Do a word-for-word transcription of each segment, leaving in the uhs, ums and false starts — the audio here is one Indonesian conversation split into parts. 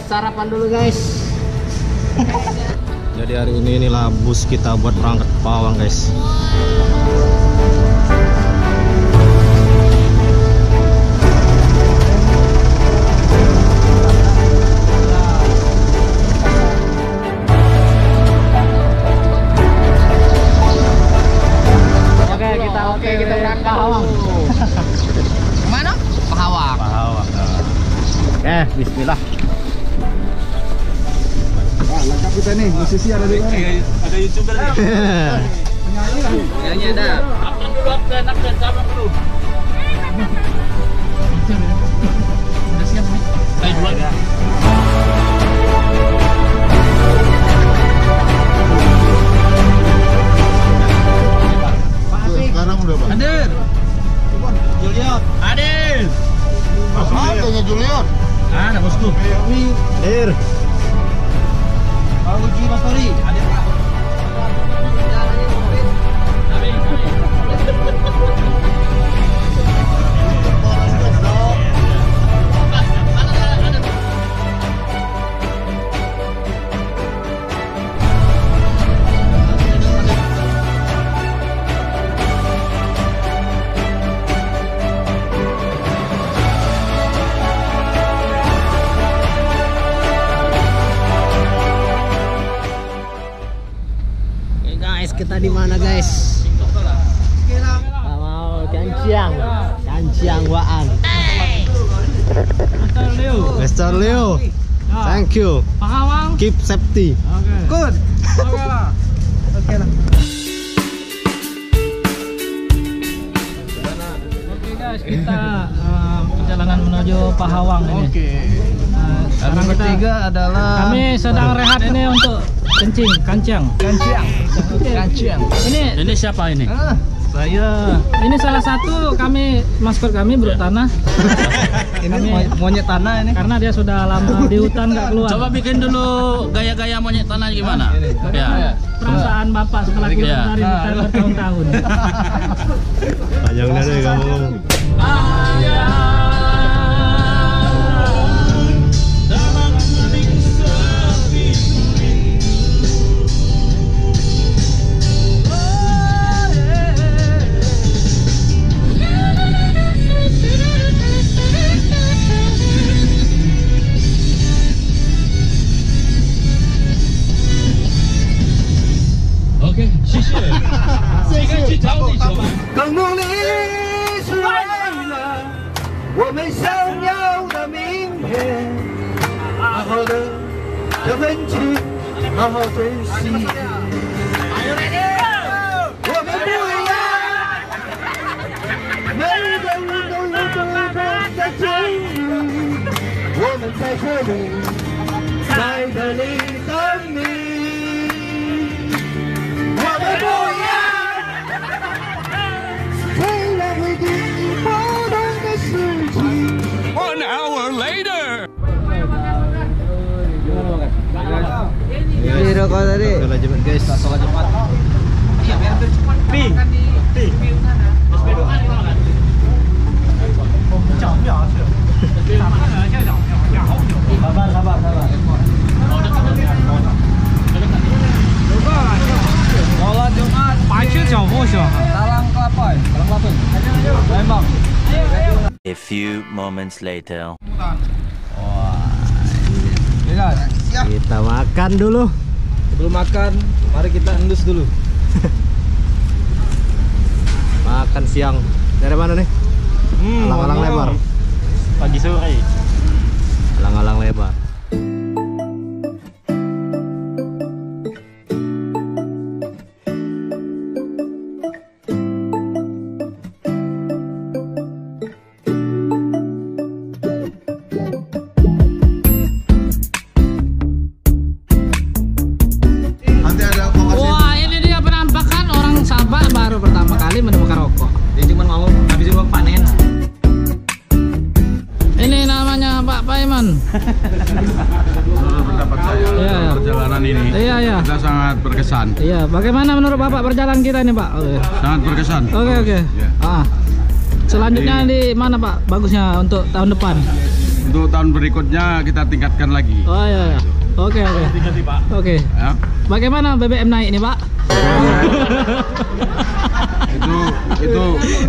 sarapan dulu guys. Jadi hari ini inilah bus kita buat berangkat ke Pahawang guys. Oke kita oke kita berangkat ke Pahawang. Kemana? Pahawang. Pahawang. Eh, bismillah. Wah, lengkap kita nih, musisi ada di mana? Ada YouTuber nih. Penyanyi lah. Penyanyi ada. Abang dulu, abang, abang, abang dulu. Udah siap nih. Saya duluan. Sekarang udah Pak. Hadir. Julian. Hadir. Adanya Julian. Ada bosku. Hadir. Pak Uji Mas Tori. Hadir Pak. Kita di mana guys? Mau Canciang, Canciang Waan. Mister Leo. Mister Leo. Thank you. Pahawang. Keep safety. Oke. Good. Oke lah. Oke lah. Oke guys, kita uh, perjalanan menuju Pahawang ini. Oke. Uh, sekarang kita Ketiga adalah kami sedang rehat ini untuk kencing, kancang. Kanciang. Kanciang. Ini ini siapa ini? Ah, saya. Ini salah satu kami maskot kami Bro Tanah. Ini Kami- mo- monyet tanah ini. Karena dia sudah lama di hutan nggak keluar. Coba bikin dulu gaya-gaya monyet tanah gimana? Ini. Ya. Perasaan bapak setelah keluar Iya. dari hutan bertahun-tahun. Panjang deh kamu ngomong. OK，谢谢。 谢谢。 去找你去吧。 更努力是为了我们想要的明天，好好的这份情，好好珍惜。我们不一样，每个人都有不同的境遇，我们在这里，在这里等你。我们不一样。虽然会经历不同的事情。 One hour later。 Ini rokok tadi. Sholat Jumat guys. Sholat Jumat. Iya, biar cepat. Pi. Pi. Sabar, sabar, sabar. Sholat Jumat. Talang kelapa. Talang kelapa. Lembang. A few moments later. Siap. Kita makan dulu. Sebelum makan, mari kita endus dulu. Makan siang. Dari mana nih? Alang-alang lebar. Pagi sore. Alang-alang lebar. Nanti ada lokasi. Wah, ini dia penampakan orang Sabah baru pertama kali menemukan rokok. Dia cuma ngomong habis itu panen. Ini namanya Pak Paiman. Menurut pendapat saya, Iya. perjalanan ini Iya, iya. kita sangat berkesan. Iya, bagaimana menurut Bapak perjalanan kita nih, Pak? Oke. Sangat berkesan. Oke, oke. Ya. Ah. Selanjutnya di mana, Pak? Bagusnya untuk tahun depan. Untuk tahun berikutnya kita tingkatkan lagi. Oh iya, iya. Oke oke. Oke. Ya. Bagaimana B B M naik nih Pak? itu itu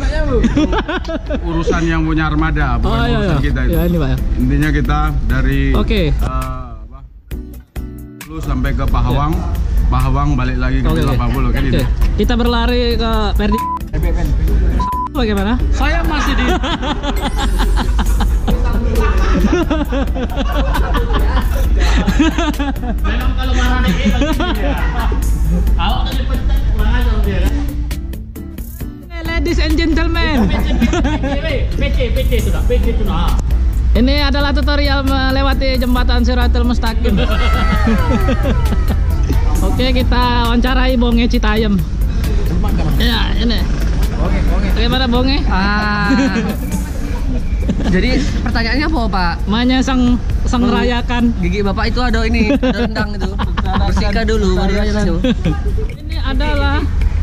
urusan yang punya armada, bukan Oh iya, urusan iya. kita itu. Ya, ini Pak ya. Intinya kita dari Oke. eh, apa, lu sampai ke Pahawang, Pahawang balik lagi ke Oke, oke. delapan puluh kan Oke. itu. Kita berlari ke Perdi. Bagaimana? Saya masih di. Memang kalau marah nih dia. Awak tadi pencet kurang aja dia kan. Ladies and gentlemen. P C P C sudah, P C sudah. Ini adalah tutorial melewati jembatan Siratul Mustaqim. Oke, kita wawancarai Bonge Citayam. Ya, ini. Bonge, bonge. Bagaimana Bonge? Ah. Jadi pertanyaannya apa, Pak? Manya sang sang Hmm. rayakan. Gigi Bapak itu ada ini, ada rendang itu. Bersihkan dulu baru itu. Ini adalah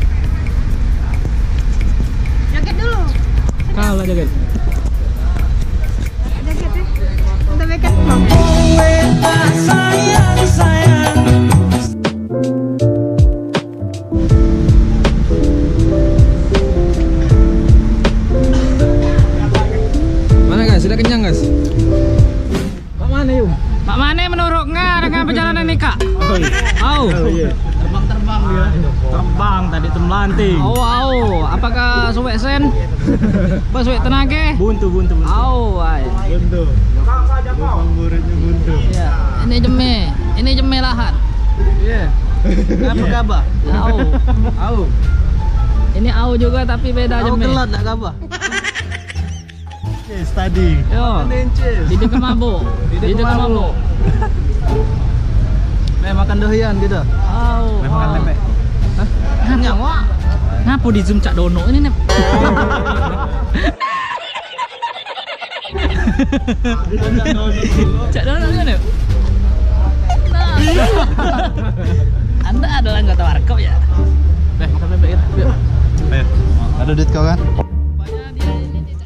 Jaket dulu. kalah jaket. Jaketnya. Udah beken belum? Mana guys? Sudah kenyang guys? Pak Mane yuk. Pak Mane menurut nggak dengan perjalanan ini Kak? Oh. Terbang-terbang dia. Terbang tadi itu melanting. Oh, oh. Apakah suwek sen? Apa suwek tenaga? Buntu, buntu, buntu. Oh, ay. Buntu. Lubang buritnya buntu. Ya, ini jeme, ini jeme lahat. Iya. Apa kabar? Au. Au. Ini au juga tapi beda Au jeme. kelat nak kabar? Yes, tadi. Yo. Di dekat mabuk. Di dekat mabuk. Eh makan dohian gitu. Au. Makan tempe. Hah? Nyawa. Ngapa di zoom cak dono ini nih? Cak dono ini nih. Nah. Anda adalah anggota warkop ya? Eh makan tempe kita. Yuk. Ayo. Ada duit kau kan? Rupanya dia ini di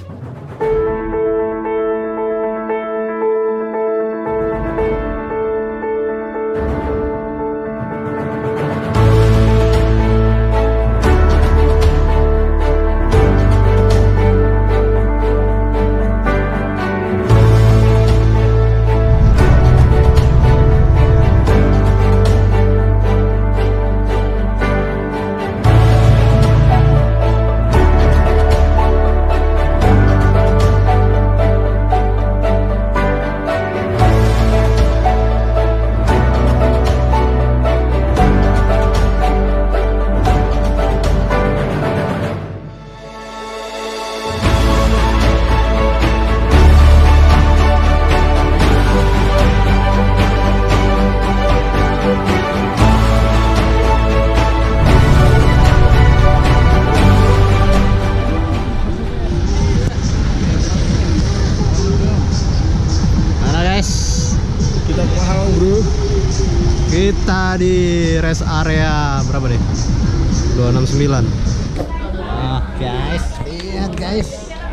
Kita di rest area berapa nih? dua enam sembilan. Ah, guys, lihat guys.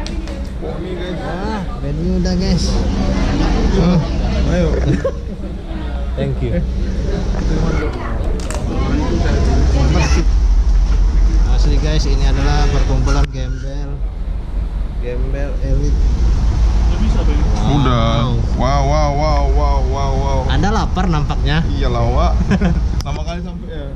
Wah, venue udah guys. Oh, ayo. Thank you. Asli guys, ini adalah perkumpulan gembel. Gembel elit. Udah. Wow, wow, wow, wow, wow, wow. Anda lapar nampaknya. Iyalah, Wak. Pertama kali sampai ya.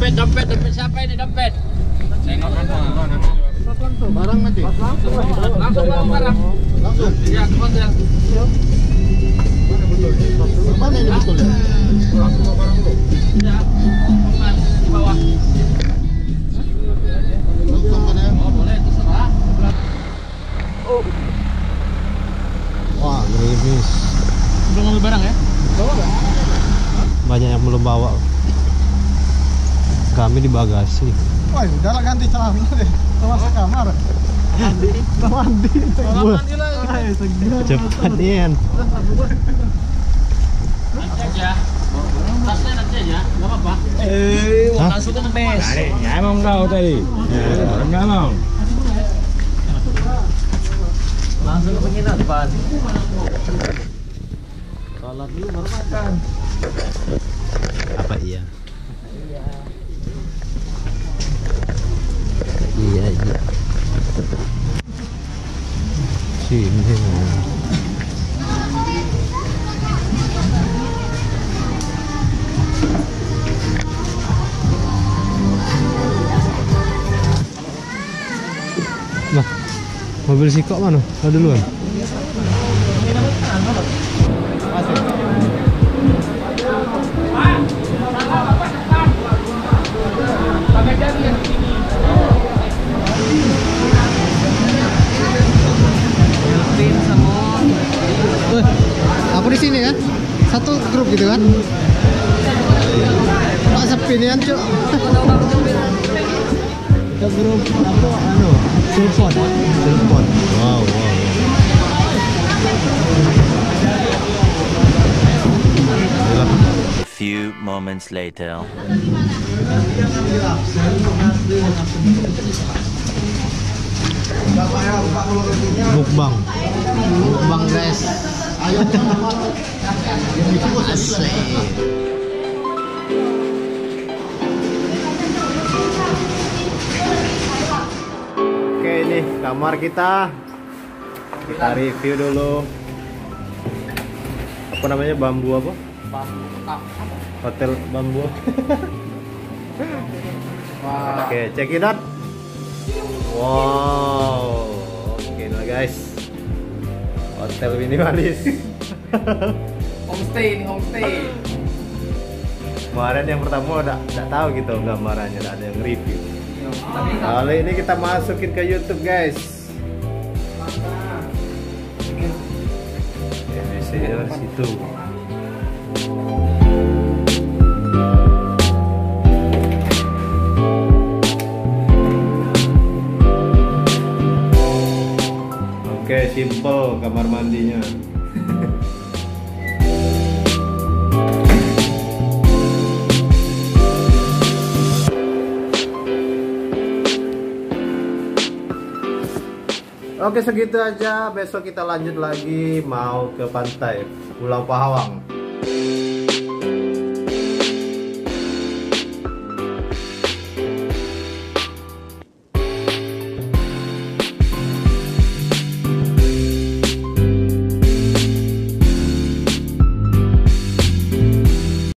dompet, dompet, dompet siapa ini dompet? Barang nanti. Langsung barang-barang. Langsung. Iya, ke hotel. Mana ini betul ya? Ya, di bawah. Langsung kan ya? Oh, boleh, terserah. Wah, gerimis. Belum ngambil barang ya? Banyak yang belum bawa. Kami di bagasi. Wah, udah lah ganti celana deh. Masuk kamar. Mandi. Mandi. Mandi lah. Cepat Ian. Nanti aja. Tasnya nanti aja, nggak apa-apa. Eh, Hah? langsung ke bes. Ya emang kau tadi. Enggak mau. Langsung ke penginapan. Sholat dulu baru makan. Apa iya? Iya iya. Sini. Nah, mobil si kok mana? Lah duluan. Weh, aku di sini kan, satu grup gitu kan. Pak sepi nih Cuk. Kita grup apa anu? Telepon. Telepon. Wow, wow. A few moments later. Mukbang. Mukbang guys. Asik. Oke, ini kamar kita. Kita review dulu. Apa namanya? Bambu apa? Hotel Bambu. Oke, check it out. Wow. Oke lah guys. Hotel minimalis. Homestay ini homestay. Kemarin yang pertama udah udah tahu gitu gambarannya, udah ada yang review. Kali ini kita masukin ke YouTube guys. Ini share situ. Oke, simple kamar mandinya. Oke, segitu aja. Besok kita lanjut lagi mau ke pantai Pulau Pahawang.